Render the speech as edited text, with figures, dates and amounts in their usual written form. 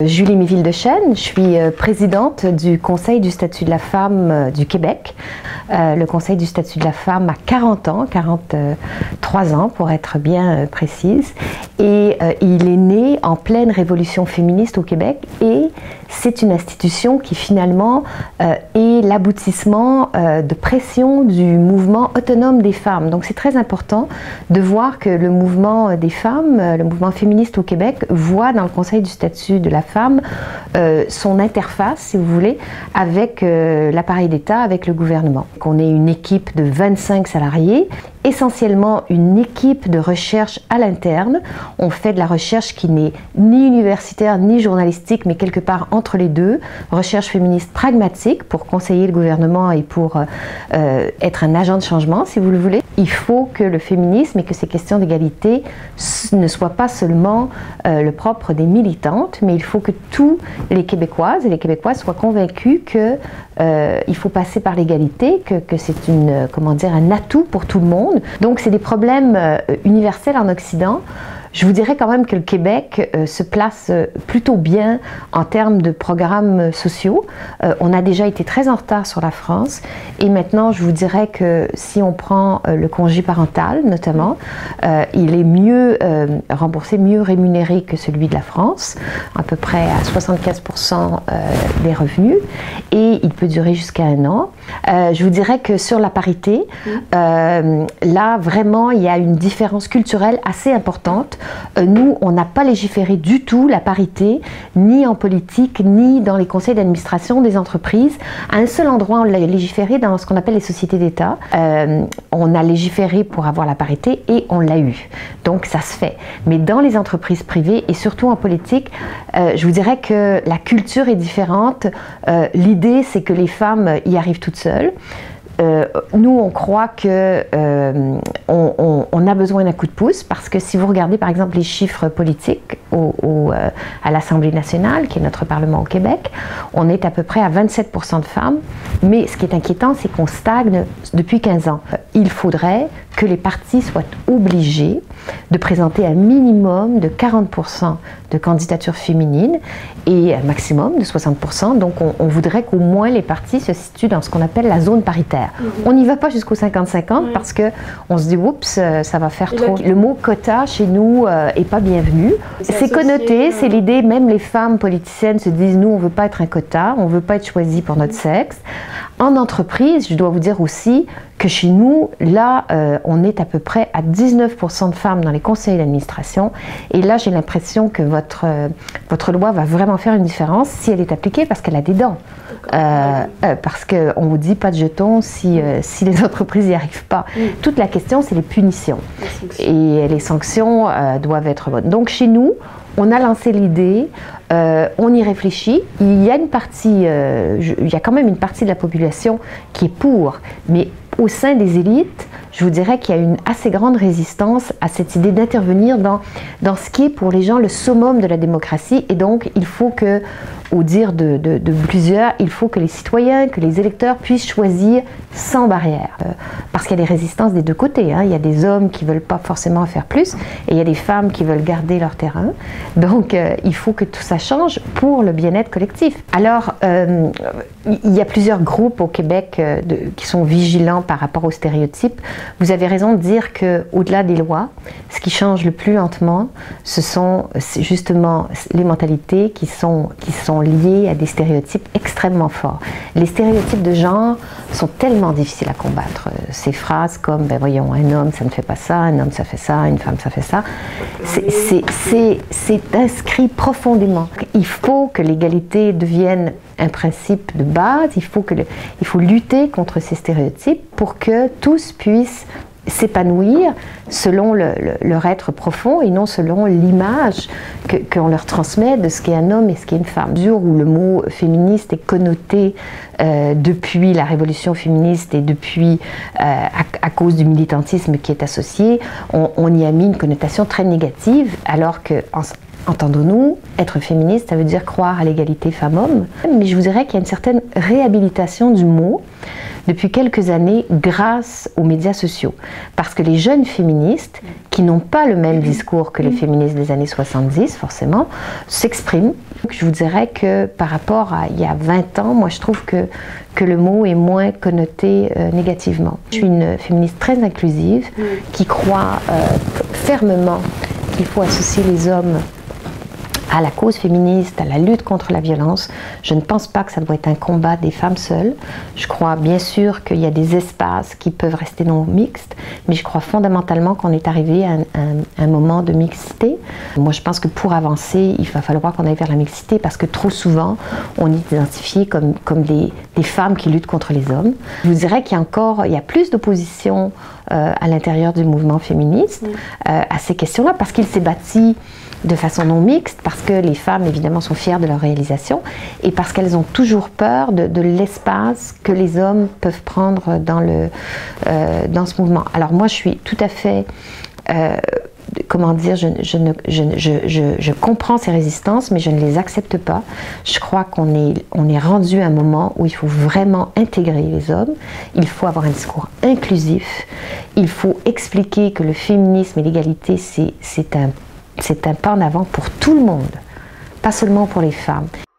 Julie Méville-Dechaine, je suis présidente du Conseil du statut de la femme du Québec. Le Conseil du statut de la femme a 40 ans, 43 ans pour être bien précise, et il est né en pleine révolution féministe au Québec, et c'est une institution qui finalement est l'aboutissement de pression du mouvement autonome des femmes. Donc c'est très important de voir que le mouvement des femmes, le mouvement féministe au Québec, voit dans le Conseil du statut de la femme son interface, si vous voulez, avec l'appareil d'État, avec le gouvernement. On est une équipe de 25 salariés, essentiellement une équipe de recherche à l'interne. On fait de la recherche qui n'est ni universitaire ni journalistique, mais quelque part entre les deux. Recherche féministe pragmatique pour conseiller le gouvernement et pour être un agent de changement, si vous le voulez. Il faut que le féminisme et que ces questions d'égalité ne soient pas seulement le propre des militantes, mais il faut que tous les Québécoises et les Québécois soient convaincus qu'il faut passer par l'égalité, que c'est une, comment dire, un atout pour tout le monde. Donc c'est des problèmes universels en Occident. Je vous dirais quand même que le Québec se place plutôt bien en termes de programmes sociaux. On a déjà été très en retard sur la France, et maintenant je vous dirais que si on prend le congé parental notamment, il est mieux remboursé, mieux rémunéré que celui de la France, à peu près à 75% des revenus, et il peut durer jusqu'à 1 an. Je vous dirais que sur la parité, là vraiment il y a une différence culturelle assez importante. Nous, on n'a pas légiféré du tout la parité, ni en politique, ni dans les conseils d'administration des entreprises. À un seul endroit, on l'a légiféré dans ce qu'on appelle les sociétés d'État. On a légiféré pour avoir la parité et on l'a eu. Donc ça se fait. Mais dans les entreprises privées et surtout en politique, je vous dirais que la culture est différente. L'idée, c'est que les femmes y arrivent toutes seules. Nous, on croit que on a besoin d'un coup de pouce, parce que si vous regardez par exemple les chiffres politiques à l'Assemblée nationale, qui est notre Parlement au Québec, on est à peu près à 27% de femmes, mais ce qui est inquiétant, c'est qu'on stagne depuis 15 ans. Il faudrait que les partis soient obligés de présenter un minimum de 40% de candidatures féminines et un maximum de 60%. Donc on voudrait qu'au moins les partis se situent dans ce qu'on appelle la zone paritaire. On n'y va pas jusqu'au 50-50 parce qu'on se dit, oups, ça va faire trop. Le mot quota chez nous est pas bienvenu. C'est connoté, c'est l'idée, même les femmes politiciennes se disent, nous on veut pas être un quota, on veut pas être choisi pour notre sexe. En entreprise, je dois vous dire aussi que chez nous, là, on est à peu près à 19% de femmes dans les conseils d'administration. Et là, j'ai l'impression que votre loi va vraiment faire une différence si elle est appliquée, parce qu'elle a des dents. Parce qu'on ne vous dit pas de jetons si les entreprises n'y arrivent pas. Toute la question, c'est les punitions. Et les sanctions doivent être bonnes. Donc chez nous, on a lancé l'idée, on y réfléchit. Il y a une partie, il y a quand même une partie de la population qui est pour, mais au sein des élites, je vous dirais qu'il y a une assez grande résistance à cette idée d'intervenir dans ce qui est pour les gens le summum de la démocratie. Et donc, il faut que, au dire de plusieurs, il faut que les citoyens, que les électeurs puissent choisir sans barrière. Parce qu'il y a des résistances des deux côtés. Il y a des hommes qui ne veulent pas forcément faire plus, et il y a des femmes qui veulent garder leur terrain. Donc, il faut que tout ça change pour le bien-être collectif. Alors, il y a plusieurs groupes au Québec qui sont vigilants par rapport aux stéréotypes. Vous avez raison de dire qu'au-delà des lois, ce qui change le plus lentement, ce sont justement les mentalités qui sont liées à des stéréotypes extrêmement forts. Les stéréotypes de genre sont tellement difficiles à combattre. Ces phrases comme, ben voyons, un homme ça ne fait pas ça, un homme ça fait ça, une femme ça fait ça, c'est inscrit profondément. Il faut que l'égalité devienne un principe de base, il faut lutter contre ces stéréotypes pour que tous puissent s'épanouir selon leur être profond et non selon l'image qu'on leur transmet de ce qu'est un homme et ce qu'est une femme. À mesure où le mot féministe est connoté depuis la révolution féministe et depuis à cause du militantisme qui est associé, on y a mis une connotation très négative, alors que entendons-nous, être féministe, ça veut dire croire à l'égalité femmes-hommes. Mais je vous dirais qu'il y a une certaine réhabilitation du mot. depuis quelques années grâce aux médias sociaux. Parce que les jeunes féministes, qui n'ont pas le même discours que les féministes des années 70, forcément, s'expriment. Je vous dirais que par rapport à il y a 20 ans, moi je trouve que le mot est moins connoté négativement. Je suis une féministe très inclusive qui croit fermement qu'il faut associer les hommes à la cause féministe, à la lutte contre la violence. Je ne pense pas que ça doit être un combat des femmes seules. Je crois bien sûr qu'il y a des espaces qui peuvent rester non mixtes, mais je crois fondamentalement qu'on est arrivé à un moment de mixité. Moi, je pense que pour avancer, il va falloir qu'on aille vers la mixité parce que trop souvent, on est identifié comme des femmes qui luttent contre les hommes. Je vous dirais qu'il y a plus d'opposition à l'intérieur du mouvement féministe à ces questions-là parce qu'il s'est bâti de façon non mixte, parce que les femmes évidemment sont fières de leur réalisation et parce qu'elles ont toujours peur de l'espace que les hommes peuvent prendre dans ce mouvement. Alors moi je suis tout à fait, comment dire, je comprends ces résistances mais je ne les accepte pas. Je crois qu'on est rendu à un moment où il faut vraiment intégrer les hommes, il faut avoir un discours inclusif, il faut expliquer que le féminisme et l'égalité c'est un pas en avant pour tout le monde, pas seulement pour les femmes.